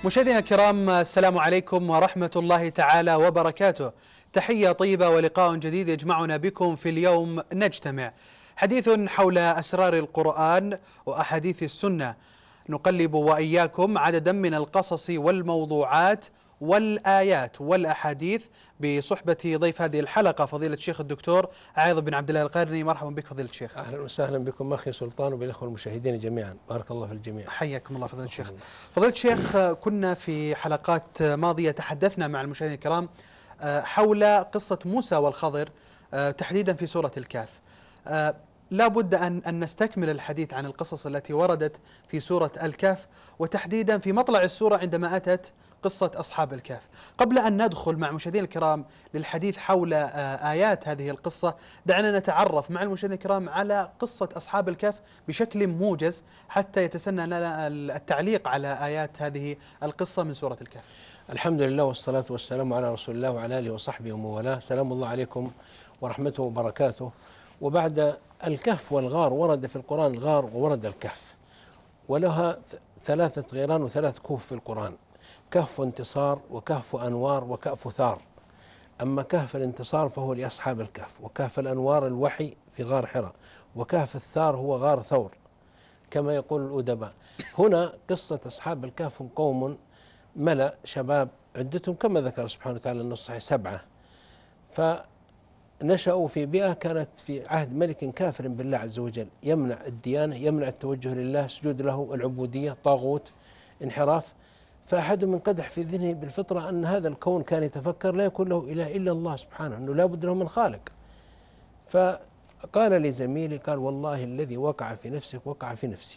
مشاهدينا الكرام، السلام عليكم ورحمة الله تعالى وبركاته. تحية طيبة ولقاء جديد يجمعنا بكم في اليوم نجتمع، حديث حول أسرار القرآن وأحاديث السنة. نقلب وإياكم عددا من القصص والموضوعات والآيات والأحاديث بصحبة ضيف هذه الحلقة فضيلة الشيخ الدكتور عايض بن عبد الله القرني. مرحبا بك فضيلة الشيخ. أهلا وسهلا بكم أخي سلطان وبالأخوة المشاهدين جميعا، بارك الله في الجميع. حياكم الله فضيلة الشيخ. فضيلة الشيخ، كنا في حلقات ماضية تحدثنا مع المشاهدين الكرام حول قصة موسى والخضر تحديدا في سورة الكهف. لا بد أن نستكمل الحديث عن القصص التي وردت في سورة الكهف، وتحديدا في مطلع السورة عندما أتت قصة أصحاب الكهف. قبل أن ندخل مع المشاهدين الكرام للحديث حول آيات هذه القصة، دعنا نتعرف مع المشاهدين الكرام على قصة أصحاب الكهف بشكل موجز حتى يتسنى لنا التعليق على آيات هذه القصة من سورة الكهف. الحمد لله والصلاة والسلام على رسول الله وعلى آله وصحبه ومن والاه. سلام الله عليكم ورحمته وبركاته. وبعد الكهف والغار ورد في القرآن الغار وورد الكهف، ولها ثلاثة غيران وثلاث كهف في القرآن: كهف انتصار وكهف أنوار وكهف ثار. أما كهف الانتصار فهو لأصحاب الكهف، وكهف الأنوار الوحي في غار حراء، وكهف الثار هو غار ثور كما يقول الأدباء. هنا قصة أصحاب الكهف قوم ملأ شباب عدتهم كما ذكر سبحانه وتعالى النص صحيح 7، فنشأوا في بيئة كانت في عهد ملك كافر بالله عز وجل، يمنع الديانة، يمنع التوجه لله، سجود له، العبودية، طاغوت، انحراف. فأحدهم انقدح في ذهنه بالفطرة أن هذا الكون كان يتفكر لا يكون له إله إلا الله سبحانه، أنه لا بد له من خالق. فقال لزميله، قال: والله الذي وقع في نفسك وقع في نفسي.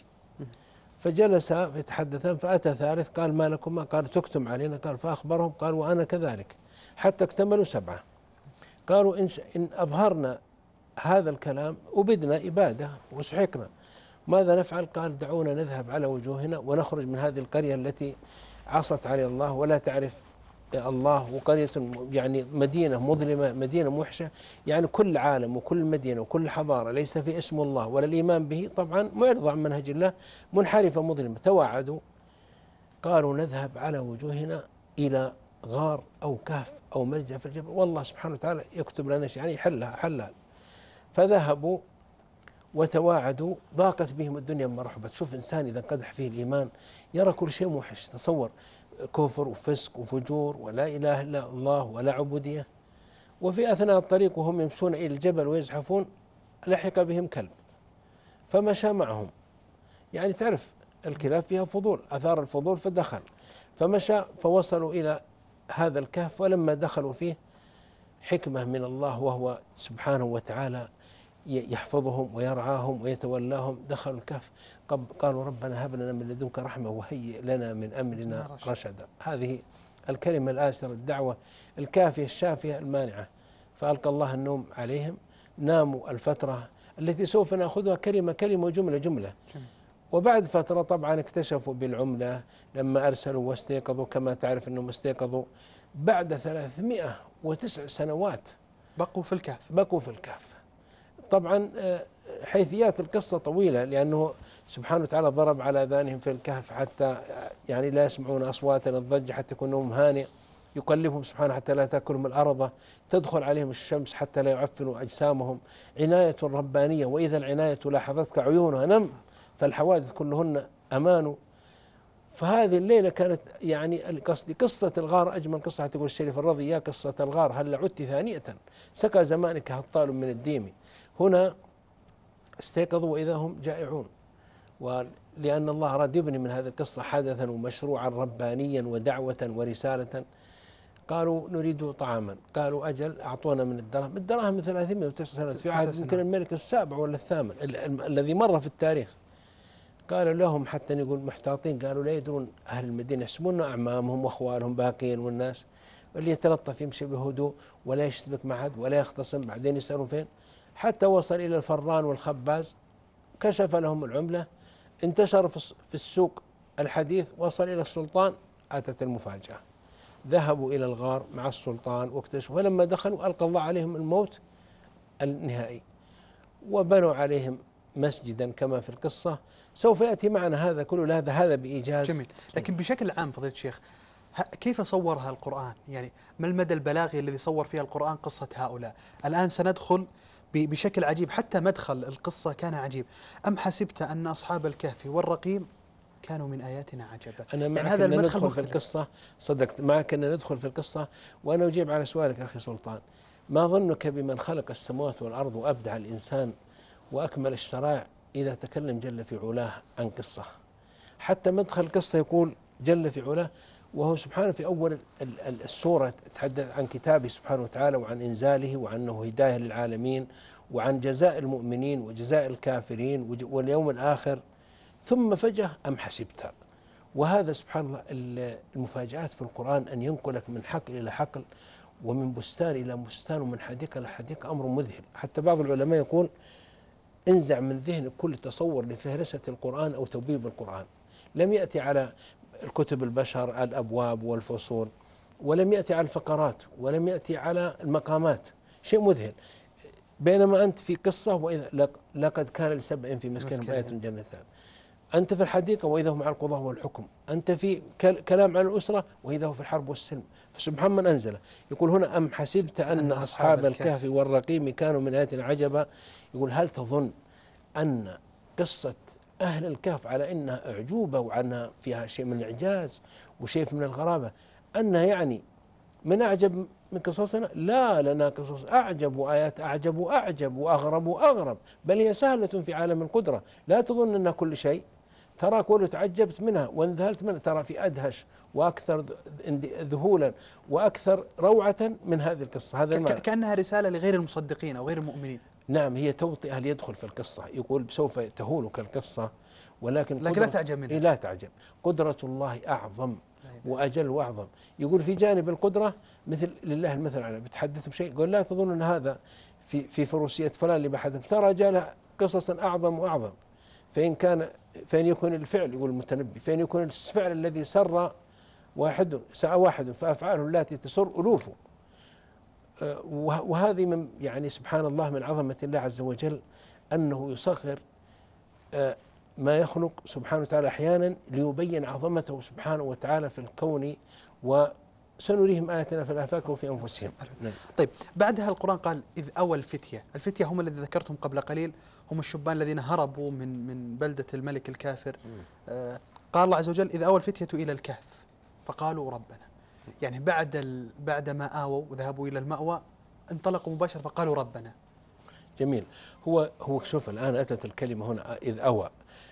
فجلس يتحدثان، فأتى ثالث قال: ما لكما؟ قال: تكتم علينا. قال: فأخبرهم، قال: وأنا كذلك، حتى اكتملوا 7. قالوا: إن أظهرنا هذا الكلام أبدنا إبادة وسحقنا، ماذا نفعل؟ قال: دعونا نذهب على وجوهنا ونخرج من هذه القرية التي عصت على الله ولا تعرف الله، وقرية يعني مدينة مظلمة، مدينة موحشة، يعني كل عالم وكل مدينة وكل حضارة ليس في اسم الله ولا الإيمان به، طبعا معرضة عن منهج الله، منحرفة مظلمة. توعدوا، قالوا: نذهب على وجوهنا إلى غار أو كهف أو ملجأ في الجبل، والله سبحانه وتعالى يكتب لنا شيء، يعني يحلها. فذهبوا وتواعدوا. ضاقت بهم الدنيا بما رحبت. شوف إنسان إذا انقدح فيه الإيمان يرى كل شيء موحش، تصور كفر وفسق وفجور ولا إله إلا الله ولا عبودية. وفي أثناء الطريق وهم يمشون إلى الجبل ويزحفون لحق بهم كلب فمشى معهم، يعني تعرف الكلاب فيها فضول، أثار الفضول فدخل، فمشى فوصلوا إلى هذا الكهف. ولما دخلوا فيه حكمة من الله وهو سبحانه وتعالى يحفظهم ويرعاهم ويتولاهم، دخلوا الكهف. قالوا: ربنا هب لنا من لدنك رحمة وهيئ لنا من أمرنا رشدا. هذه الكلمة الآسرة، الدعوة الكافية الشافية المانعة. فألقى الله النوم عليهم، ناموا الفترة التي سوف نأخذها كلمة كلمة وجملة. وبعد فترة طبعا اكتشفوا بالعملة لما أرسلوا واستيقظوا، كما تعرف أنهم استيقظوا بعد 309 سنوات بقوا في الكهف. طبعا حيثيات القصة طويلة، لأنه سبحانه وتعالى ضرب على آذانهم في الكهف حتى يعني لا يسمعون أصواتا الضجة، حتى يكون نوم هانئ، يقلبهم سبحانه حتى لا تأكلهم الأرض، تدخل عليهم الشمس حتى لا يعفنوا أجسامهم. عناية ربانية، وإذا العناية لاحظتك عيونها نم، فالحوادث كلهن أمان. فهذه الليلة كانت يعني قصدي قصة الغار أجمل قصة. تقول الشريف الرضي: يا قصة الغار هل عدت ثانية، سكى زمانك هطال من الديم. هنا استيقظوا وإذا هم جائعون، ولأن الله أراد يبني من هذه القصة حدثا ومشروعا ربانيا ودعوة ورسالة. قالوا: نريد طعاما. قالوا: أجل، أعطونا من الدراهم 309 سنة في عهد يمكن الملك السابع ولا الثامن الذي مر في التاريخ. قالوا لهم حتى نقول محتاطين، قالوا: لا يدرون أهل المدينة يحسبون أعمامهم وأخوالهم باقين، والناس اللي يتلطف يمشي بهدوء ولا يشتبك مع أحد ولا يختصم، بعدين يسألون فين، حتى وصل إلى الفران والخباز، كشف لهم العملة، انتشر في السوق الحديث، وصل إلى السلطان. أتت المفاجأة، ذهبوا إلى الغار مع السلطان واكتشفوا، ولما دخلوا ألقى الله عليهم الموت النهائي، وبنوا عليهم مسجدا كما في القصة، سوف يأتي معنا هذا كله. هذا بإيجاز. جميل. لكن بشكل عام فضيلة الشيخ، كيف صورها القرآن؟ يعني ما المدى البلاغي الذي صور فيها القرآن قصة هؤلاء؟ الآن سندخل بشكل عجيب، حتى مدخل القصة كان عجيب. أم حسبت أن أصحاب الكهف والرقيم كانوا من آياتنا عجبا؟ أنا معك يعني هذا أن المدخل ندخل مختلف. في القصة، صدقت معك أن ندخل في القصة. وأنا أجيب على سؤالك أخي سلطان، ما ظنك بمن خلق السماوات والأرض وأبدع الإنسان وأكمل الشرائع إذا تكلم جل في علاه عن قصة؟ حتى مدخل القصة يقول جل في علاه، وهو سبحانه في أول السورة تحدث عن كتابه سبحانه وتعالى وعن إنزاله وعنه هداية للعالمين وعن جزاء المؤمنين وجزاء الكافرين واليوم الآخر، ثم فجأة أم حسبت. وهذا سبحان الله المفاجآت في القرآن، أن ينقلك من حقل إلى حقل ومن بستان إلى بستان ومن حديقة إلى حديقة، أمر مذهل. حتى بعض العلماء يقول انزع من ذهنك كل تصور لفهرسة القرآن أو توبيب القرآن. لم يأتي على الكتب البشر الأبواب والفصول، ولم يأتي على الفقرات، ولم يأتي على المقامات، شيء مذهل. بينما أنت في قصة وإذا لقد كان لسبع في مسكنهم آية جنتان، أنت في الحديقة وإذا هو مع القضاء والحكم، أنت في كلام عن الأسرة وإذا هو في الحرب والسلم. فسبحان من أنزله. يقول هنا أم حسبت أن أصحاب الكهف والرقيم كانوا من آياتنا عجبا. يقول هل تظن أن قصة أهل الكهف على أنها أعجوبة وعنها فيها شيء من الإعجاز وشيء من الغرابة أنها يعني من أعجب من قصصنا؟ لا، لنا قصص أعجب وآيات أعجب وأعجب وأغرب وأغرب، بل هي سهلة في عالم القدرة. لا تظن أنها كل شيء، تراك ولو تعجبت منها وانذهلت منها ترى في أدهش وأكثر ذهولا وأكثر روعة من هذه القصة. هذا المعنى. كأنها رسالة لغير المصدقين أو غير المؤمنين. نعم، هي توطئة ليدخل في القصة. يقول سوف تهولك القصة ولكن لا تعجب منها. لا تعجب، قدرة الله أعظم وأجل وأعظم. يقول في جانب القدرة مثل لله المثل على، بتحدث بشيء يقول لا تظن أن هذا في فروسية فلان اللي بحدث، ترى جاء قصصا أعظم وأعظم. فإن يكون الفعل، يقول المتنبي، فإن يكون الفعل الذي سر واحد فأفعاله التي تسر ألوف. وهذه من يعني سبحان الله من عظمة الله عز وجل أنه يصغر ما يخلق سبحانه وتعالى أحيانا ليبين عظمته سبحانه وتعالى في الكون، وسنريهم آياتنا في الآفاق وفي أنفسهم. طيب، بعدها القرآن قال إذ أوى الفتية هم الذين ذكرتهم قبل قليل، هم الشبان الذين هربوا من بلدة الملك الكافر. قال الله عز وجل إذ أوى الفتية إلى الكهف فقالوا ربنا، يعني بعد ما آووا وذهبوا إلى المأوى انطلقوا مباشرة فقالوا ربنا. جميل. هو شوف الآن أتت الكلمة هنا إذ أوى.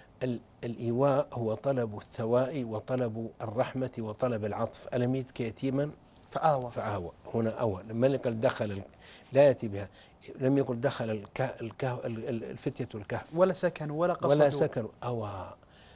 الإيواء هو طلب الثواء وطلب الرحمة وطلب العطف. ألم يجدك يتيما فآوى. هنا أوى. لما قال دخل لا يأتي بها، لم يقل دخل الفتية الكهف ولا سكنوا ولا قصدوا ولا سكنوا. أوى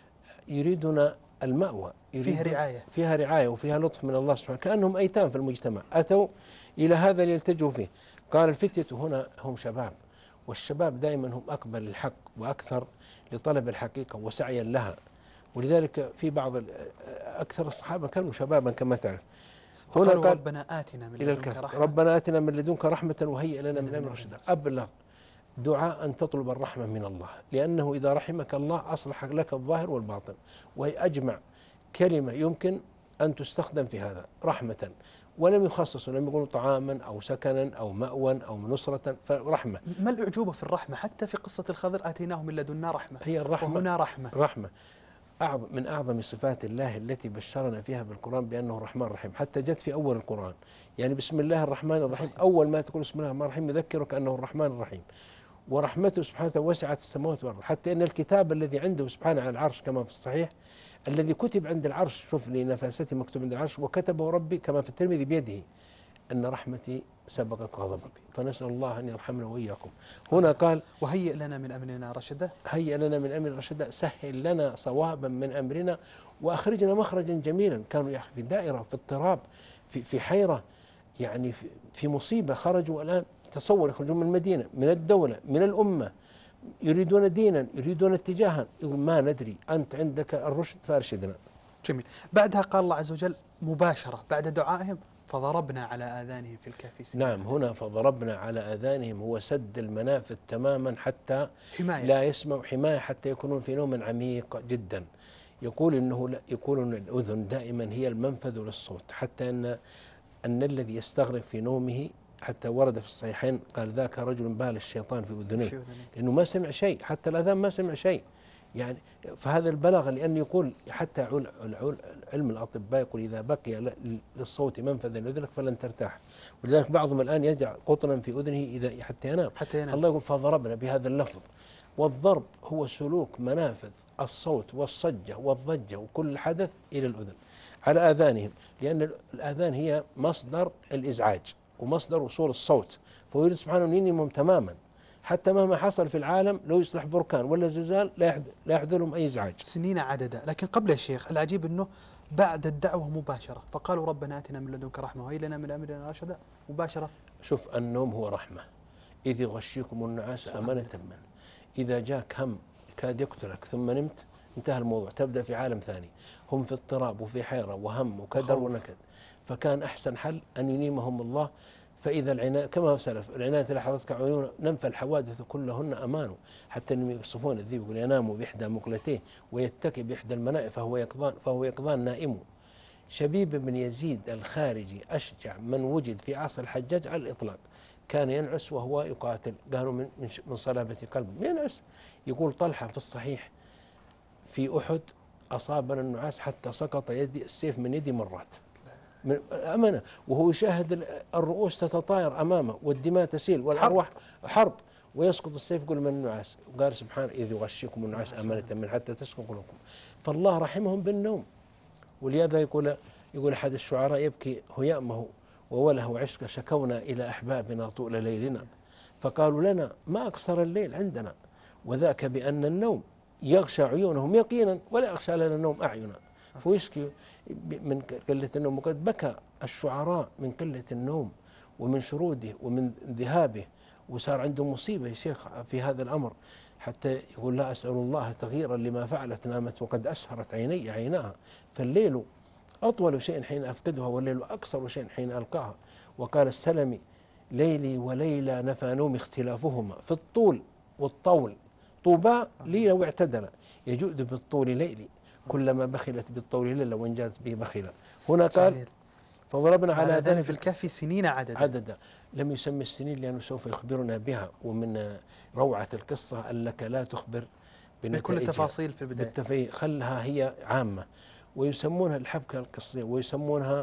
يريدون المأوى، فيها رعاية وفيها لطف من الله سبحانه، كأنهم أيتام في المجتمع أتوا إلى هذا ليلتجوا فيه. قال الفتية هنا هم شباب، والشباب دائما هم أقبل للحق وأكثر لطلب الحقيقة وسعيا لها. ولذلك في بعض أكثر الصحابة كانوا شبابا كما تعرف. هنا قال ربنا آتنا من لدنك رحمة، ربنا آتنا من لدنك رحمة وهيئ لنا من أمر رشدا. أبلغ دعاء أن تطلب الرحمة من الله، لأنه إذا رحمك الله أصلح لك الظاهر والباطن، وهي أجمع كلمة يمكن أن تستخدم في هذا رحمة. ولم يخصصوا، لم يقولوا طعاما أو سكنا أو مأوى أو نصرة، فرحمة. ما الأعجوبة في الرحمة؟ حتى في قصة الخضر آتيناه من لدنا رحمة، هي الرحمة وهنا رحمة من أعظم صفات الله التي بشرنا فيها بالقرآن بأنه الرحمن الرحيم. حتى جت في أول القرآن، يعني بسم الله الرحمن الرحيم، أول ما تقول بسم الله الرحمن الرحيم يذكرك أنه الرحمن الرحيم. ورحمته سبحانه وسعت السماوات والأرض، حتى أن الكتاب الذي عنده سبحانه على العرش كما في الصحيح، الذي كتب عند العرش، شوف لنفاسته مكتوب عند العرش، وكتبه ربي كما في الترمذي بيده أن رحمتي سبقت غضبي، فنسأل الله أن يرحمنا وإياكم. هنا قال وهيئ لنا من أمرنا رشدا، هيئ لنا من أمرنا رشدا، سهل لنا صوابا من أمرنا وأخرجنا مخرجا جميلا. كانوا في دائرة، في اضطراب، في حيرة، يعني في مصيبة. خرجوا الآن تصور يخرجون من المدينة، من الدولة، من الأمة، يريدون دينا، يريدون اتجاها. يقول ما ندري، أنت عندك الرشد فارشدنا. جميل. بعدها قال الله عز وجل مباشرة بعد دعائهم فضربنا على آذانهم في الكهف سنين. نعم، هنا فضربنا على آذانهم هو سد المنافذ تماما حتى حماية. لا يسمعوا، حماية حتى يكونون في نوم عميق جدا. يقول يقول أن الأذن دائما هي المنفذ للصوت، حتى أن الذي يستغرق في نومه، حتى ورد في الصحيحين قال ذاك رجل بال الشيطان في أذنيه، لأنه ما سمع شيء، حتى الأذان ما سمع شيء يعني. فهذا البلاغ، لأن يقول حتى علم الأطباء يقول إذا بقي للصوت منفذا لأذنك فلن ترتاح، ولذلك بعضهم الآن يجعل قطنا في أذنه إذا حتى ينام. الله يقول فضربنا بهذا اللفظ. والضرب هو سلوك منافذ الصوت والصجة والضجة وكل حدث إلى الأذن على آذانهم، لأن الآذان هي مصدر الإزعاج ومصدر وصول الصوت، فيريد سبحانه أن ينمهم تماما، حتى مهما حصل في العالم لو يصلح بركان ولا زلزال لا يحدث أي إزعاج. سنين عددا. لكن قبل يا شيخ العجيب أنه بعد الدعوة مباشرة فقالوا ربنا آتنا من لدنك رحمة وهي لنا من أمرنا رشدا مباشرة. شوف، النوم هو رحمة، إذ يغشيكم النعاس أمنة منه، إذا جاك هم كاد يقتلك ثم نمت انتهى الموضوع، تبدأ في عالم ثاني. هم في اضطراب وفي حيرة وهم وكدر ونكد، فكان أحسن حل أن ينيمهم الله. فإذا العناية كما سلف، العناية لا حفظك عيون ننفى الحوادث كلهن أمان، حتى أنهم يصفون الذيب يقول ينام بإحدى مقلتيه ويتكي بإحدى المنائب فهو يقظان نائم. شبيب بن يزيد الخارجي أشجع من وجد في عصر الحجاج على الإطلاق، كان ينعس وهو يقاتل، قالوا من صلابة قلبه ينعس. يقول طلحة في الصحيح في أحد أصابنا النعاس حتى سقط يدي السيف من يدي مرات من أمانة، وهو يشاهد الرؤوس تتطاير أمامه والدماء تسيل والأرواح حرب، ويسقط السيف يقول من النعاس، وقال سبحانه إذ يغشيكم النعاس أمانة من حتى تسكن قلوبكم. فالله رحمهم بالنوم. ولهذا يقول أحد الشعراء يبكي هيامه ووله عشق شكونا إلى أحبابنا طول ليلنا، فقالوا لنا ما أقصر الليل عندنا، وذاك بأن النوم يغشى عيونهم يقينا ولا يغشى لنا النوم أعينا. فيشكي من قلة النوم، وقد بكى الشعراء من قلة النوم ومن شروده ومن ذهابه، وصار عندهم مصيبة يا شيخ في هذا الأمر، حتى يقول لا أسأل الله تغييرا لما فعلت نامت وقد أسهرت عيناها، فالليل أطول شيء حين أفقدها والليل أقصر شيء حين ألقاها. وقال السلمي ليلي وليلى نفى نومي اختلافهما في الطول والطول، طوبى لي لو اعتدل يجود بالطول ليلي كلما بخلت بالطول ليلة وإن جاءت به بخلا. هنا قال فضربنا على آذانهم في الكهف سنين عددا. لم يسمي السنين لأنه سوف يخبرنا بها، ومن روعة القصة أنك لا تخبر بكل التفاصيل في البداية، خلها هي عامة. ويسمونها الحبكة القصية، ويسمونها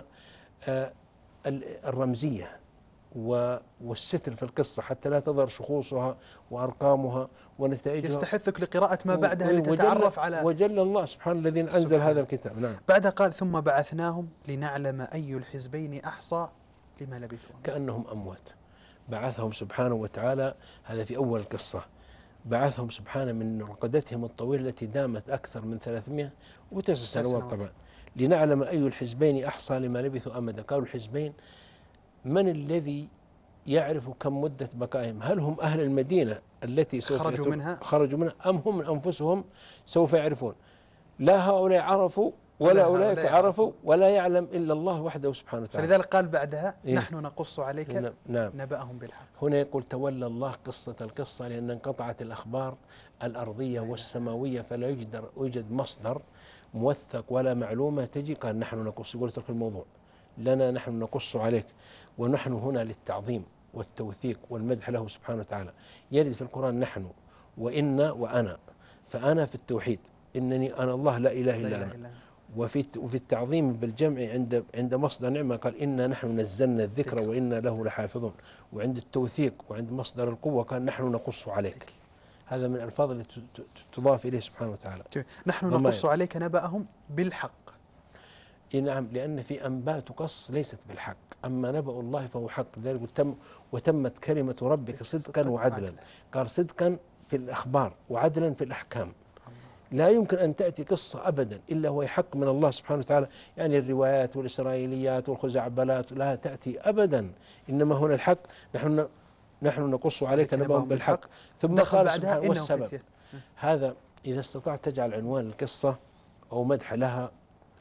الرمزية والستر في القصة حتى لا تظهر شخوصها وأرقامها ونتائجها. يستحثك لقراءة ما بعدها لتتعرف على وجل الله سبحانه الذي أنزل هذا الكتاب. نعم. بعدها قال ثم بعثناهم لنعلم أي الحزبين أحصى لما لبثوا، كأنهم أموات. بعثهم سبحانه وتعالى، هذا في أول القصة، بعثهم سبحانه من رقدتهم الطويلة التي دامت أكثر من 309 سنوات طبعا، لنعلم أي الحزبين أحصى لما لبثوا أمدا. قالوا الحزبين من الذي يعرف كم مدة بقائهم؟ هل هم أهل المدينة التي سوف خرجوا منها أم هم أنفسهم سوف يعرفون؟ لا هؤلاء عرفوا ولا أولئك عرفوا ولا يعلم إلا الله وحده سبحانه وتعالى. فلذلك قال بعدها نحن نقص عليك نعم. نبأهم بالحق. هنا يقول تولى الله قصة القصة لأن انقطعت الأخبار الأرضية والسماوية، فلا يوجد مصدر موثق ولا معلومة تجي قال نحن نقص، يقول اترك الموضوع لنا نحن نقص عليك. ونحن هنا للتعظيم والتوثيق والمدح له سبحانه وتعالى. يرد في القرآن نحن وإن وأنا، فأنا في التوحيد إنني أنا الله لا إله إلا أنا، وفي التعظيم بالجمع عند مصدر نعمة قال إنا نحن نزلنا الذكر وإنا له لحافظون، وعند التوثيق وعند مصدر القوة قال نحن نقص عليك. هذا من الألفاظ التي تضاف إليه سبحانه وتعالى. نحن نقص عليك نبأهم بالحق. نعم، لأن في أنباء تقص ليست بالحق، أما نبأ الله فهو حق. ذلك وتمت كلمة ربك صدقا وعدلا، قال صدقا في الأخبار وعدلا في الأحكام. لا يمكن أن تأتي قصة أبدا إلا هو حق من الله سبحانه وتعالى، يعني الروايات والإسرائيليات والخزعبلات لا تأتي أبدا، إنما هنا الحق. نحن نقص عليك نبأهم بالحق. ثم قال سبحانه والسبب. هذا إذا استطعت تجعل عنوان القصة أو مدح لها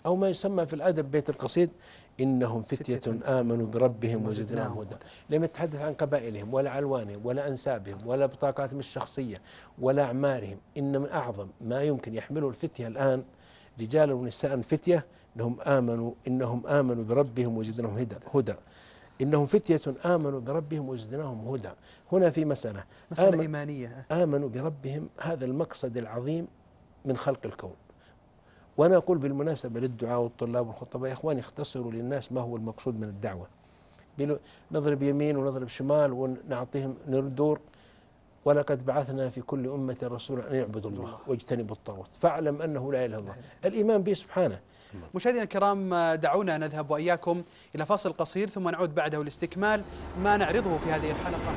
أو ما يسمى في الأدب بيت القصيد: إنهم فتية آمنوا بربهم وزدناهم هدى. لم يتحدث عن قبائلهم ولا ألوانهم ولا أنسابهم ولا بطاقاتهم الشخصية ولا أعمارهم. إن من أعظم ما يمكن يحمله الفتية الآن، رجال ونساء فتية، إنهم آمنوا بربهم وزدناهم هدى. إنهم فتية آمنوا بربهم وزدناهم هدى. هنا في مسألة إيمانية. آمنوا بربهم، هذا المقصد العظيم من خلق الكون. وأنا أقول بالمناسبة للدعاء والطلاب والخطباء: يا إخواني، اختصروا للناس ما هو المقصود من الدعوة. نضرب يمين ونضرب شمال ونعطيهم ندور. ولقد بعثنا في كل أمة رسولا أن يعبدوا الله واجتنبوا الطاغوت فاعلم أنه لا إله إلا الله، الإيمان به سبحانه. مشاهدينا الكرام، دعونا نذهب وإياكم إلى فاصل قصير ثم نعود بعده لاستكمال ما نعرضه في هذه الحلقة.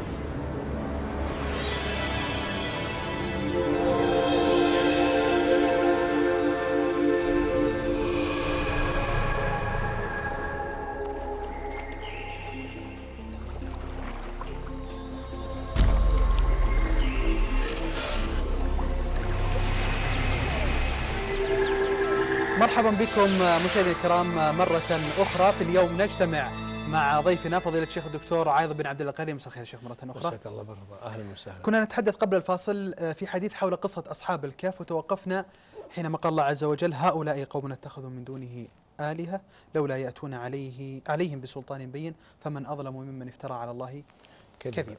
مرحبا بكم مشاهدينا الكرام مرة أخرى. في اليوم نجتمع مع ضيفنا فضيلة الشيخ الدكتور عايض بن عبد الله القريم. مساء الخير يا شيخ مرة أخرى. مساك الله بالرضا، أهلا وسهلا. كنا نتحدث قبل الفاصل في حديث حول قصة أصحاب الكهف، وتوقفنا حينما قال الله عز وجل: هؤلاء قوم اتخذوا من دونه آلهة لولا يأتون عليهم بسلطان بين فمن أظلم ممن افترى على الله كذبا.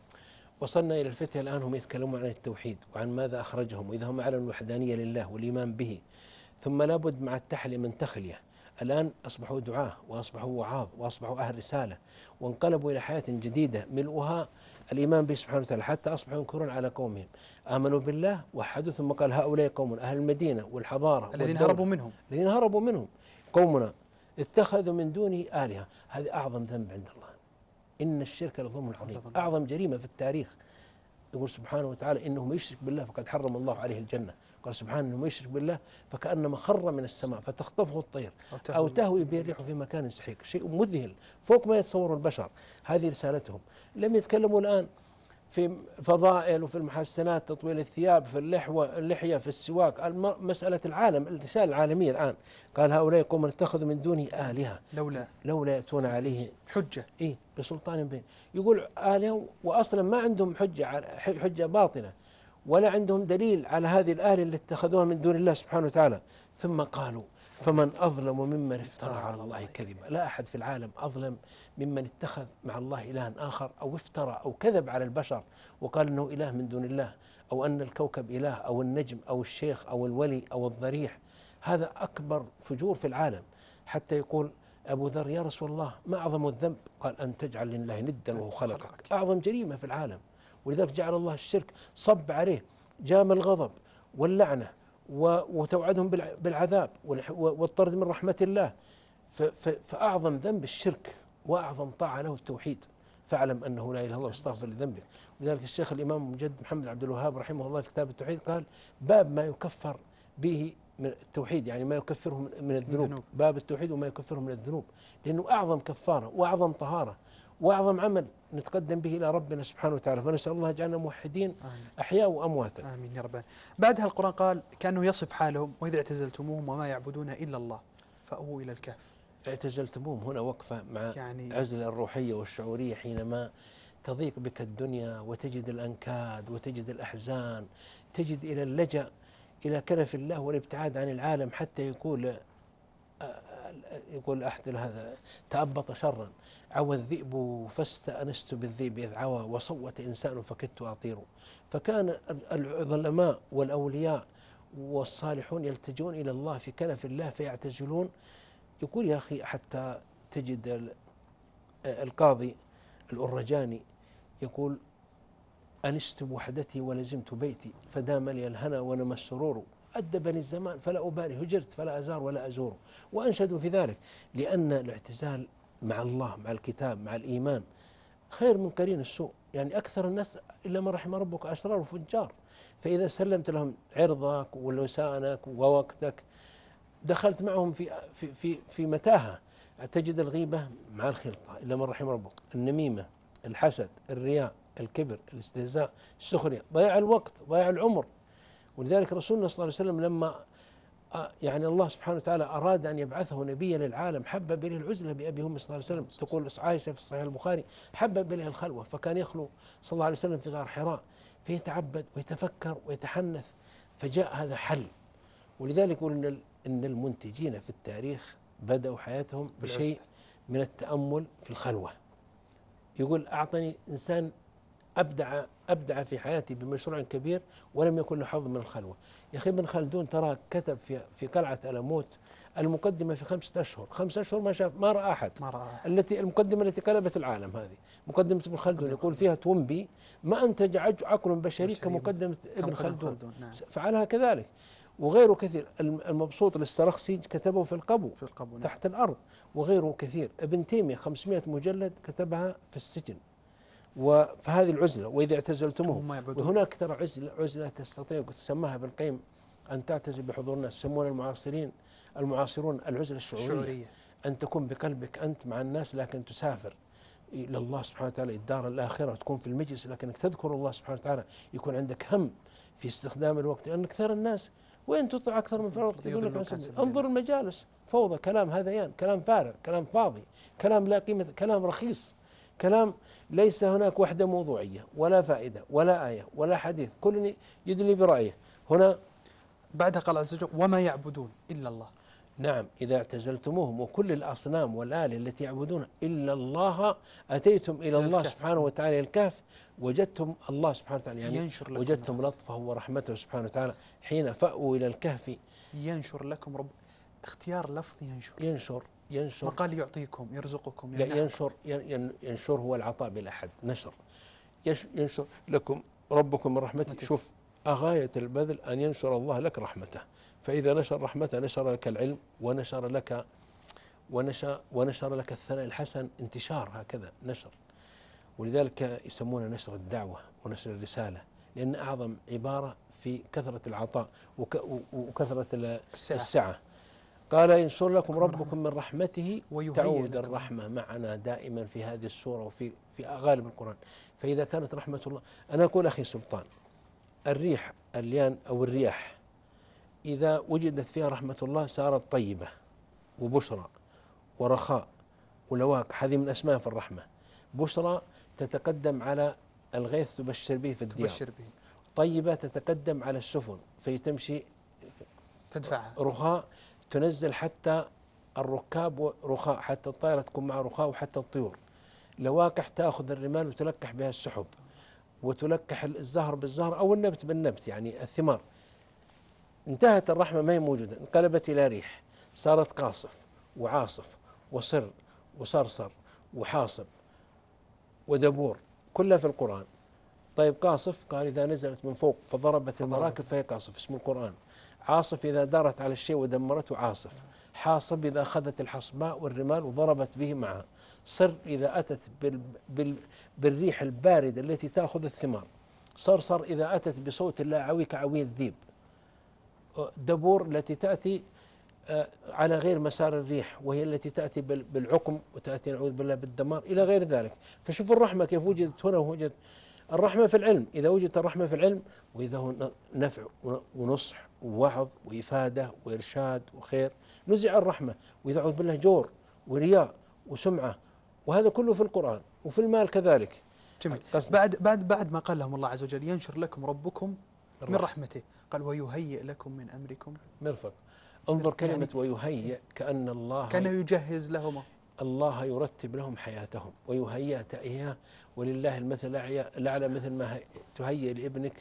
وصلنا إلى الفتية الآن هم يتكلمون عن التوحيد وعن ماذا أخرجهم، وإذا هم أعلنوا الوحدانية لله والإيمان به، ثم لابد مع التحلية من تخلية. الآن أصبحوا دعاة وأصبحوا وعاظ وأصبحوا أهل رسالة، وانقلبوا إلى حياة جديدة ملؤها الإيمان به سبحانه وتعالى، حتى أصبحوا ينكرون على قومهم. آمنوا بالله وحدوا، ثم قال: هؤلاء قوم أهل المدينة والحضارة الذين هربوا منهم قومنا اتخذوا من دونه آلهة. هذه أعظم ذنب عند الله. إن الشرك لظلم عظيم، أعظم جريمة في التاريخ. يقول سبحانه وتعالى: إنه من يشرك بالله فقد حرم الله عليه الجنة. قال سبحانه: إنه من يشرك بالله فكأنما خر من السماء فتخطفه الطير أو تهوي به الريح في مكان سحيق. شيء مذهل فوق ما يتصور البشر. هذه رسالتهم. لم يتكلموا الآن في فضائل وفي المحسنات، تطويل الثياب، في اللحية، في السواك، مسألة العالم، الرسالة العالمية الآن. قال: هؤلاء قوم اتخذوا من دونه آلهة لولا يأتون عليه حجة بسلطان بين. يقول آلهة وأصلا ما عندهم حجة باطنة، ولا عندهم دليل على هذه الآلهة اللي اتخذوها من دون الله سبحانه وتعالى. ثم قالوا: فمن أظلم ممن افترى على الله كذبا. لا أحد في العالم أظلم ممن اتخذ مع الله إلها آخر، أو افترى أو كذب على البشر وقال إنه إله من دون الله، أو أن الكوكب إله، أو النجم، أو الشيخ، أو الولي، أو الضريح. هذا أكبر فجور في العالم. حتى يقول أبو ذر: يا رسول الله، ما أعظم الذنب؟ قال: أن تجعل لله ندا وهو خلقك. أعظم جريمة في العالم. ولذلك جعل الله الشرك صب عليه جام الغضب واللعنة وتوعدهم بالعذاب والطرد من رحمة الله. فأعظم ذنب الشرك، وأعظم طاعة له التوحيد. فاعلم أنه لا إله إلا الله واستغفر لذنبك. ولذلك الشيخ الإمام مجدد محمد عبد الوهاب رحمه الله في كتاب التوحيد قال: باب ما يكفر به من التوحيد، يعني ما يكفره من الذنوب. باب التوحيد وما يكفره من الذنوب، لأنه أعظم كفارة وأعظم طهارة وأعظم عمل نتقدم به إلى ربنا سبحانه وتعالى. فنسأل الله يجعلنا موحدين أحياء وأمواتا. آمين يا رب. بعدها القرآن قال كأنه يصف حالهم: وإذا اعتزلتموهم وما يعبدون إلا الله فأووا إلى الكهف. اعتزلتموهم هنا وقفة مع عزلة الروحية والشعورية. حينما تضيق بك الدنيا وتجد الأنكاد وتجد الأحزان، تجد إلى اللجأ إلى كنف الله والابتعاد عن العالم، حتى يقول أحد هذا: تأبط شرا عوى الذئب فاستأنست بالذئب إذ عوى وصوت إنسان فكدت أطير. فكان العلماء والأولياء والصالحون يلتجون إلى الله في كنف الله فيعتزلون. يقول: يا أخي، حتى تجد القاضي الأرجاني يقول: أنست بوحدتي ولزمت بيتي فدام لي الهنا ونمى السرور، أدبني الزمان فلا أبالي، هجرت فلا أزار ولا أزور. وأنشدوا في ذلك، لأن الاعتزال مع الله، مع الكتاب، مع الإيمان خير من قرين السوء. يعني أكثر الناس إلا من رحم ربك أسرار وفجار. فإذا سلمت لهم عرضك ولسانك ووقتك دخلت معهم في متاهة. تجد الغيبة مع الخلطة إلا من رحم ربك، النميمة، الحسد، الرياء، الكبر، الاستهزاء، السخرية، ضياع الوقت، ضياع العمر. ولذلك رسولنا صلى الله عليه وسلم لما يعني الله سبحانه وتعالى أراد أن يبعثه نبيا للعالم، حبب إليه العزلة بأبي هم صلى الله عليه وسلم. تقول عائشة في الصحيح البخاري حبب إليه الخلوة، فكان يخلو صلى الله عليه وسلم في غار حراء فيتعبد ويتفكر ويتحنث، فجاء هذا حل. ولذلك يقول إن المنتجين في التاريخ بدأوا حياتهم بشيء من التأمل في الخلوة. يقول أعطني إنسان أبدع في حياتي بمشروع كبير ولم يكن له حظ من الخلوة. يا أخي ابن خلدون ترى كتب في قلعة ألموت المقدمة في 5 أشهر، 5 أشهر ما شاف، ما رأى أحد. المقدمة التي قلبت العالم هذه مقدمة ابن خلدون، يقول فيها تومبي ما أنتج عقل بشري كمقدمة ابن خلدون. نعم. فعلها كذلك وغيره كثير. المبسوط للسرخسي كتبه في القبو نعم. تحت الأرض، وغيره كثير. ابن تيمية 500 مجلد كتبها في السجن. فهذه العزلة، وإذا اعتزلتموه. وهناك ترى عزلة تستطيع تسماها بالقيم أن تعتزل بحضور الناس، يسمون المعاصرون العزلة الشعورية. أن تكون بقلبك أنت مع الناس، لكن تسافر إلى الله سبحانه وتعالى الدار الآخرة، تكون في المجلس لكنك تذكر الله سبحانه وتعالى، يكون عندك هم في استخدام الوقت. لأن أكثر الناس وين تطلع أكثر من فرق يقول لك انظر المجالس فوضى، كلام هذيان، كلام فارغ، كلام فاضي، كلام لا قيمة، كلام رخيص، كلام ليس هناك وحدة موضوعية ولا فائدة ولا آية ولا حديث، كل يدلي برأيه. هنا بعدها قال عز وجل وما يعبدون إلا الله. نعم، إذا اعتزلتموهم وكل الأصنام والآلهة التي يعبدون إلا الله أتيتم إلى الله سبحانه وتعالى الكهف وجدتم الله سبحانه وتعالى، يعني وجدتم لطفه ورحمته سبحانه وتعالى حين فأووا إلى الكهف. ينشر لكم رب، اختيار لفظ ينشر ما قال يعطيكم يرزقكم. لا، ينشر هو العطاء بلا حد. نشر ينشر لكم ربكم من رحمته. شوف غاية البذل أن ينشر الله لك رحمته، فإذا نشر رحمته نشر لك العلم ونشر لك الثناء الحسن، انتشار هكذا نشر. ولذلك يسمونه نشر الدعوة ونشر الرسالة، لأن أعظم عبارة في كثرة العطاء وكثرة السعة. قال ينشر لكم ربكم من رحمته. تعود الرحمة معنا دائما في هذه السورة وفي غالب القرآن. فإذا كانت رحمة الله، أنا أقول أخي سلطان، الريح الليان أو الرياح إذا وجدت فيها رحمة الله صارت طيبة وبشرى ورخاء ولواق. هذه من أسماء في الرحمة. بشرى تتقدم على الغيث تبشر به في الديار، طيبة تتقدم على السفن فيتمشي تدفعها، رخاء تنزل حتى الركاب، رخاء حتى الطائرة تكون مع رخاء وحتى الطيور. لواقح تأخذ الرمال وتلقح بها السحب، وتلقح الزهر بالزهر أو النبت بالنبت، يعني الثمار. انتهت الرحمة ما هي موجودة، انقلبت إلى ريح، صارت قاصف وعاصف وصر وصرصر وحاصب ودبور، كلها في القرآن. طيب قاصف قال إذا نزلت من فوق فضربت المراكب فهي قاصف، اسم القرآن. عاصف إذا دارت على الشيء ودمرته عاصف. حاصب إذا أخذت الحصباء والرمال وضربت به معها. صر إذا أتت بالريح الباردة التي تأخذ الثمار. صرصر إذا أتت بصوت لا عوي كعوي الذيب. دبور التي تأتي على غير مسار الريح، وهي التي تأتي بالعقم وتأتي نعوذ بالله بالدمار إلى غير ذلك. فشوف الرحمة كيف وجدت هنا ووجدت الرحمة في العلم. إذا وجدت الرحمة في العلم، وإذا هو نفع ونصح ووعظ وإفادة وإرشاد وخير، نزع الرحمة. وإذا أعوذ بالله جور ورياء وسمعة، وهذا كله في القرآن. وفي المال كذلك. جميل. بعد ما قال لهم الله عز وجل ينشر لكم ربكم من رحمته، قال ويهيئ لكم من أمركم مرفق. انظر كلمة يعني ويهيئ، كأن الله كان يجهز لهم، الله يرتب لهم حياتهم ويهيئ تأيها. ولله المثل الأعلى، مثل ما تهيئ لابنك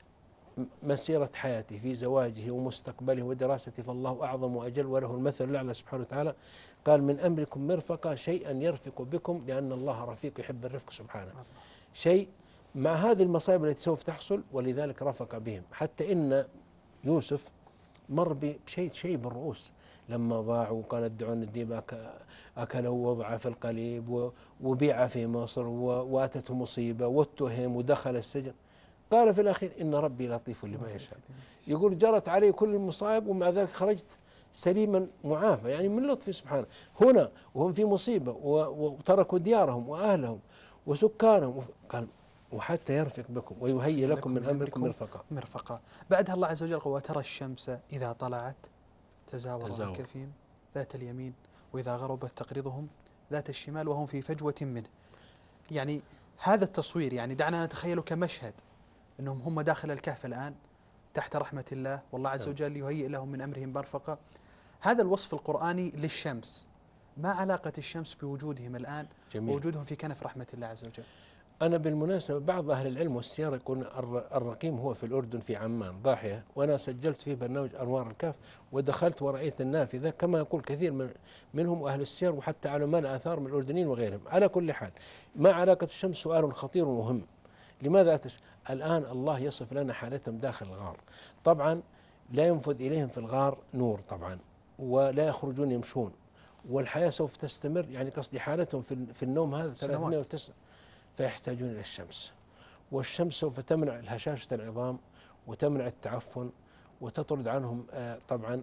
مسيرة حياته في زواجه ومستقبله ودراسته، فالله أعظم وأجل وله المثل الأعلى سبحانه وتعالى. قال من أمركم مرفقا، شيئا يرفق بكم، لأن الله رفيق يحب الرفق سبحانه. شيء مع هذه المصائب التي سوف تحصل، ولذلك رفق بهم. حتى إن يوسف مر بشيء بالرؤوس لما ضاعوا، وقال ادعون الديب أكله وضع في القليب وبيع في مصر واتته مصيبة واتهم ودخل السجن. قال في الأخير إن ربي لطيف لما يشاء. يقول جرت علي كل المصائب ومع ذلك خرجت سليما معافى، يعني من لطفه سبحانه. هنا وهم في مصيبة وتركوا ديارهم وأهلهم وسكانهم، قال وحتى يرفق بكم ويهيئ لكم من أمركم مرفقا. بعدها الله عز وجل وترى الشمس إذا طلعت تزاور عن كفهم ذات اليمين وإذا غربت تقرضهم ذات الشمال وهم في فجوة منه. يعني هذا التصوير يعني دعنا نتخيله كمشهد أنهم هم داخل الكهف الآن تحت رحمة الله، والله عز وجل يهيئ لهم من أمرهم مرفقة. هذا الوصف القرآني للشمس، ما علاقة الشمس بوجودهم الآن ووجودهم في كنف رحمة الله عز وجل؟ أنا بالمناسبة بعض أهل العلم والسير يقول الرقيم هو في الأردن في عمان ضاحية، وأنا سجلت في برنامج أنوار الكهف ودخلت ورأيت النافذة كما يقول كثير منهم أهل السير وحتى علماء الآثار من الأردنيين وغيرهم. على كل حال ما علاقة الشمس سؤال خطير ومهم. لماذا الآن الله يصف لنا حالتهم داخل الغار؟ طبعا لا ينفذ إليهم في الغار نور طبعا، ولا يخرجون يمشون، والحياة سوف تستمر، يعني قصدي حالتهم في النوم هذا 309، فيحتاجون إلى الشمس. والشمس سوف تمنع هشاشة العظام وتمنع التعفن وتطرد عنهم طبعا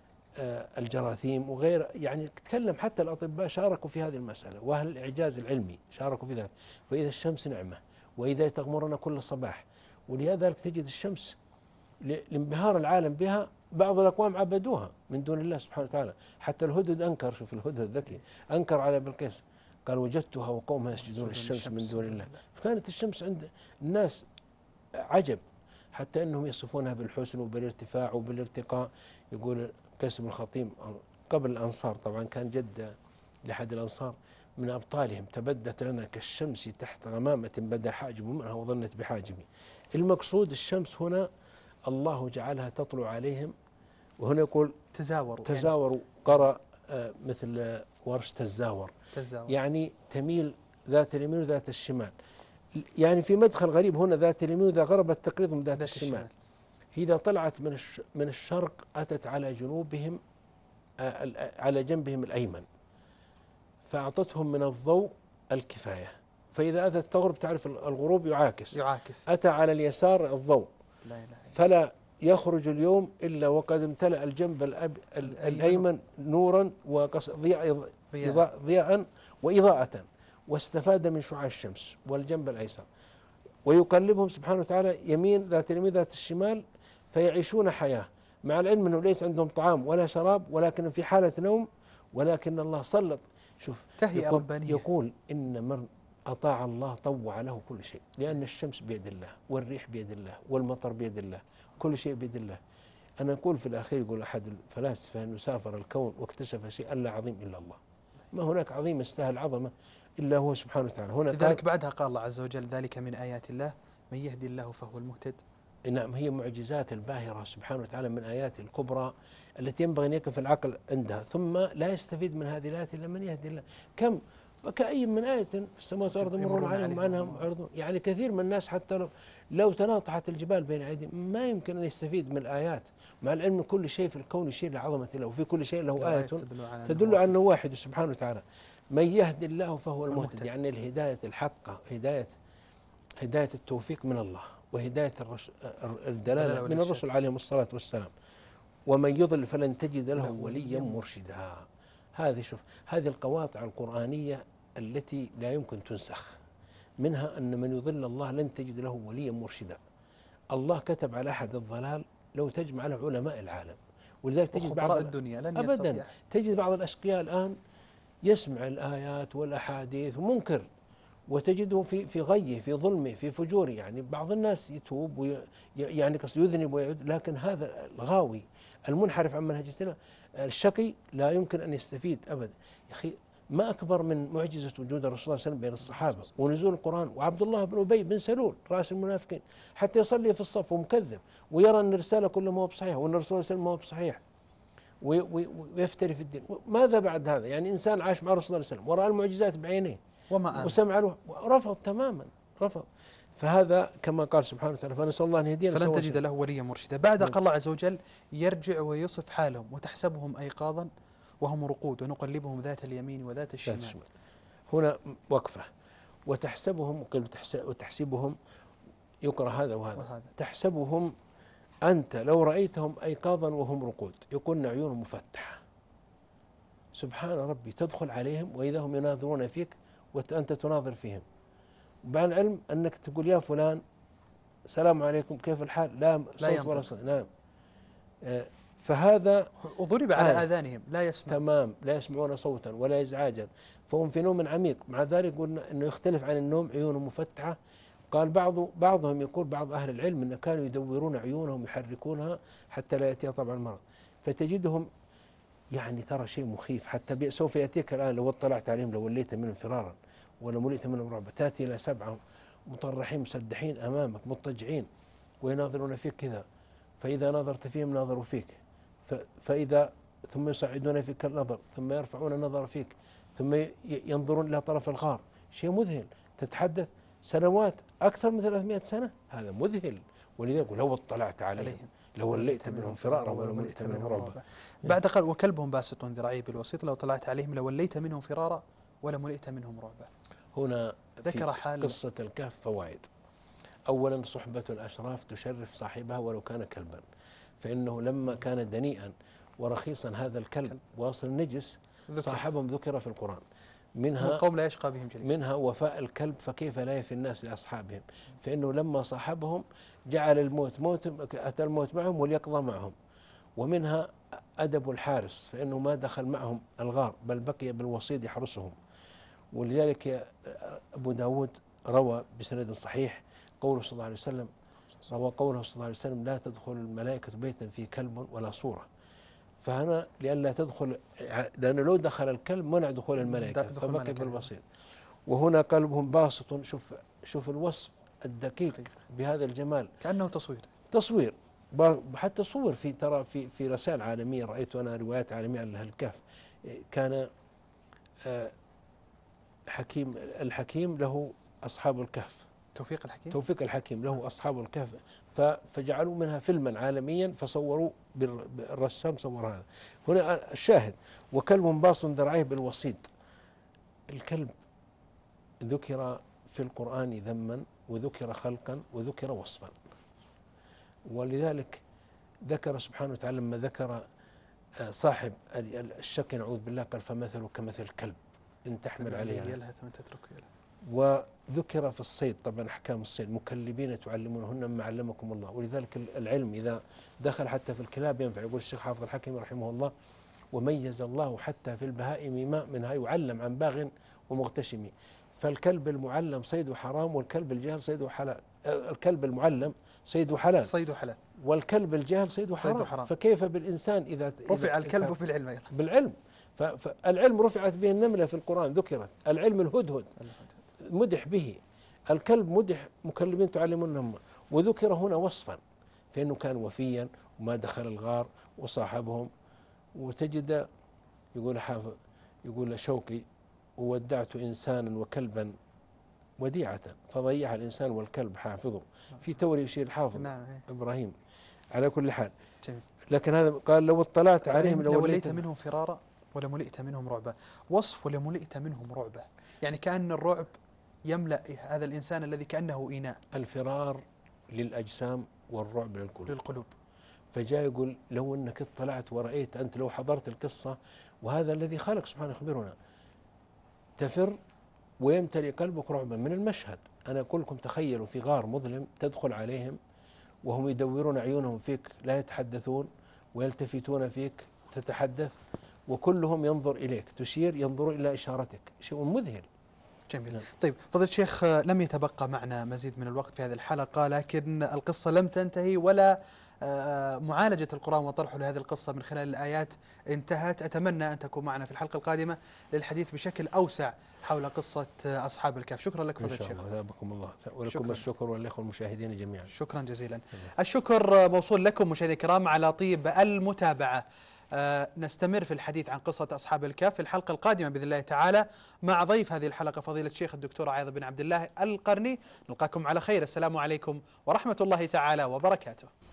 الجراثيم وغير، يعني تكلم حتى الأطباء شاركوا في هذه المسألة، وأهل الإعجاز العلمي شاركوا في ذلك. فإذا الشمس نعمة وإذا تغمرنا كل صباح، ولذلك تجد الشمس لانبهار العالم بها بعض الأقوام عبدوها من دون الله سبحانه وتعالى. حتى الهدهد أنكر، شوف الهدهد الذكي أنكر على بلقيس، قال وجدتها وقومها يسجدون للشمس من دون الله. فكانت الشمس عند الناس عجب، حتى أنهم يصفونها بالحسن وبالارتفاع وبالارتقاء. يقول قيس بن الخطيب قبل الأنصار، طبعا كان جد لأحد الأنصار من أبطالهم، تبدت لنا كالشمس تحت غمامة بدا حاجب منها وظنت بحاجبي. المقصود الشمس هنا الله جعلها تطلع عليهم، وهنا يقول تزاوروا قرأ مثل ورش تزاور، يعني تميل ذات اليمين وذات الشمال. يعني في مدخل غريب هنا ذات اليمين وإذا غربت تقريضهم ذات الشمال. إذا طلعت من الشرق أتت على جنوبهم على جنبهم الأيمن فأعطتهم من الضوء الكفاية. فإذا أتت تغرب تعرف الغروب يعاكس. أتى على اليسار الضوء، فلا يخرج اليوم إلا وقد امتلأ الجنب الأيمن نورا ضياء وإضاءة، واستفاد من شعاع الشمس، والجنب الأيسر. ويقلبهم سبحانه وتعالى يمين ذات اليمين ذات الشمال، فيعيشون حياة مع العلم أنه ليس عندهم طعام ولا شراب، ولكن في حالة نوم، ولكن الله سلط. شوف تهيئة ربانية. يقول إن من أطاع الله طوع له كل شيء، لأن الشمس بيد الله والريح بيد الله والمطر بيد الله، كل شيء بيد الله. أنا أقول في الأخير، يقول أحد الفلاسفة أنه سافر الكون واكتشف شيئا لا عظيم إلا الله، ما هناك عظيم يستاهل عظمة إلا هو سبحانه وتعالى. هنا لذلك بعدها قال الله عز وجل ذلك من آيات الله من يهدي الله فهو المهتد. نعم، هي معجزات الباهرة سبحانه وتعالى من آيات الكبرى التي ينبغي أن يقف العقل عندها، ثم لا يستفيد من هذه الآيات إلا من يهدي الله. كم وكأي من آية في السماوات والأرض يمرون عليهم عنها معرضون. يعني كثير من الناس حتى لو تناطحت الجبال بين أيديهم ما يمكن أن يستفيد من الآيات، مع العلم أن كل شيء في الكون يشير لعظمة الله، وفي كل شيء له آية تدل على أنه واحد سبحانه وتعالى. من يهدي الله فهو المهتد، يعني الهداية الحقة، هداية التوفيق من الله، وهداية الدلالة من الرسل عليهم الصلاة والسلام. ومن يضل فلن تجد له وليا مرشدا. هذه القواطع القرآنية التي لا يمكن تنسخ، منها أن من يضل الله لن تجد له وليا مرشدا. الله كتب على أحد الضلال لو تجمع له علماء العالم، ولذلك تجد بعض الدنيا لن أبدا تجد بعض الأشقياء الآن يسمع الآيات والأحاديث ومنكر، وتجده في غيه، في ظلمه، في فجوره. يعني بعض الناس يتوب يعني قصد يذنب ويعود، لكن هذا الغاوي المنحرف عن منهج الله الشقي لا يمكن أن يستفيد أبدا. يا أخي ما أكبر من معجزة وجود الرسول صلى الله عليه وسلم بين الصحابة ونزول القرآن، وعبد الله بن أبي بن سلول رأس المنافقين حتى يصلي في الصف ومكذب ويرى أن الرسالة كلها ما هو بصحيح وأن الرسول صلى الله عليه وسلم ما هو بصحيح ويفتري في الدين. ماذا بعد هذا؟ يعني إنسان عاش مع الرسول صلى الله عليه وسلم ورأى المعجزات بعينيه وسمع له، رفض تماما، رفض. فهذا كما قال سبحانه وتعالى فنسأل الله أن يهدينا فلن تجد له وليا مرشدا. بعد قال الله عز وجل يرجع ويصف حالهم وتحسبهم أيقاظا وهم رقود ونقلبهم ذات اليمين وذات الشمال. هنا وقفة. وتحسبهم وتحسبهم يقرأ هذا وهذا. تحسبهم أنت لو رأيتهم أيقاظا وهم رقود، يقولن عيونهم مفتحة. سبحان ربي، تدخل عليهم وإذا هم يناظرون فيك وأنت تناظر فيهم. بعد العلم أنك تقول يا فلان السلام عليكم كيف الحال، لا صوت ولا صوت. نعم. فهذا وضرب على آذانهم لا يسمع. تمام، لا يسمعون صوتا ولا إزعاجا، فهم في نوم عميق. مع ذلك قلنا أنه يختلف عن النوم عيونهم مفتحة. قال بعضهم يقول، بعض أهل العلم، أن كانوا يدورون عيونهم يحركونها حتى لا يأتيها طبعا المرض. فتجدهم يعني ترى شيء مخيف، حتى سوف يأتيك الآن لو اطلعت عليهم لوليت منهم فرارا ولملئت منهم رعبا. تأتي إلى 7 مطرحين مسدحين أمامك مضطجعين ويناظرون فيك كذا، فإذا نظرت فيهم ناظروا فيك، فإذا ثم يصعدون فيك النظر، ثم يرفعون النظر فيك، ثم ينظرون إلى طرف الغار. شيء مذهل، تتحدث سنوات أكثر من 300 سنة، هذا مذهل. ولذلك لو اطلعت عليهم لوليت منهم فرارا ولملئت منهم رعبا. بعد قال وكلبهم باسط ذراعيه بالوسيط لو طلعت عليهم لوليت منهم فرارا ولملئت منهم رعبا. هنا ذكر حال قصة الكهف فوائد. أولا صحبة الأشراف تشرف صاحبها ولو كان كلبا، فإنه لما كان دنيئا ورخيصا هذا الكلب وأصل النجس صاحبهم ذكر في القرآن. منها القوم لا يشقى بهم جليس، منها وفاء الكلب، فكيف لا يفي الناس لأصحابهم، فإنه لما صاحبهم جعل أتى الموت معهم واليقظة معهم. ومنها أدب الحارس، فإنه ما دخل معهم الغار بل بقي بالوصيد يحرسهم. ولذلك أبو داود روى بسند صحيح قوله صلى الله عليه وسلم، روى قوله صلى الله عليه وسلم: لا تدخل الملائكة بيتا فيه كلب ولا صورة. فهنا لئلا تدخل، لأنه لو دخل الكلب منع دخول الملائكة فبقي بالوصيد. وهنا قلبهم باسط. شوف الوصف الدقيق بهذا الجمال، كأنه تصوير. حتى صور في رسائل عالمية، رأيت أنا روايات عالمية عن الكهف. كان الحكيم له أصحاب الكهف، توفيق الحكيم له أصحاب الكهف، فجعلوا منها فيلما عالميا، فصوروا بالرسام صور هذا. هنا الشاهد: وكلب باص ذراعيه بالوصيد. الكلب ذكر في القرآن ذما، وذكر خلقا، وذكر وصفا. ولذلك ذكر سبحانه وتعالى لما ذكر صاحب الشك نعوذ بالله قال: فمثله كمثل الكلب إن تحمل عليه يلهث ثم تتركه يلهث. وذكر في الصيد طبعا أحكام الصيد: مكلبين تعلمونهن مما علمكم الله. ولذلك العلم إذا دخل حتى في الكلاب ينفع. يقول الشيخ حافظ الحكيم رحمه الله: وميز الله حتى في البهائم ما منها يعلم عن باغ ومغتشم. فالكلب المعلم صيده حرام، والكلب الجاهل صيده حلال. الكلب المعلم صيده حلال، والكلب الجاهل صيده حرام. فكيف بالإنسان إذا رفع الكلب بالعلم؟ فالعلم رفعت به النملة في القرآن، ذكرت العلم الهدهد مدح به، الكلب مدح مكلبين تعلمونهم. وذكر هنا وصفا، فإنه كان وفيا وما دخل الغار وصاحبهم. وتجد يقول حافظ، يقول شوقي: وودعت إنسانا وكلبا وديعة فضيعها الإنسان والكلب حافظه. في توري يشير الحافظ إبراهيم. على كل حال، لكن هذا قال: لو اطلعت عليهم لوليت منهم فرارا ولملئت منهم رعبا. وصف ولملئت منهم رعبا، يعني كأن الرعب يملأ هذا الإنسان الذي كأنه إناء. الفرار للأجسام والرعب للقلوب. فجاء يقول: لو أنك اطلعت ورأيت، أنت لو حضرت القصة، وهذا الذي خلق سبحانه يخبرنا، تفر ويمتلئ قلبك رعبا من المشهد. أنا أقول لكم تخيلوا في غار مظلم تدخل عليهم وهم يدورون عيونهم فيك لا يتحدثون، ويلتفتون فيك تتحدث، وكلهم ينظر إليك، تشير ينظرون إلى إشارتك. شيء مذهل. جميل. طيب فضيلة الشيخ، لم يتبقى معنا مزيد من الوقت في هذه الحلقة، لكن القصة لم تنتهي ولا معالجة القرآن وطرحه لهذه القصة من خلال الآيات انتهت. أتمنى أن تكون معنا في الحلقة القادمة للحديث بشكل أوسع حول قصة أصحاب الكهف. شكرا لك فضيلة الشيخ. أثابكم الله، ولكم الشكر والإخوة المشاهدين جميعا. شكرا جزيلا. الشكر موصول لكم مشاهدينا الكرام على طيب المتابعة. نستمر في الحديث عن قصة أصحاب الكهف في الحلقة القادمة بإذن الله تعالى مع ضيف هذه الحلقة فضيلة الشيخ الدكتور عايض بن عبد الله القرني. نلقاكم على خير. السلام عليكم ورحمة الله تعالى وبركاته.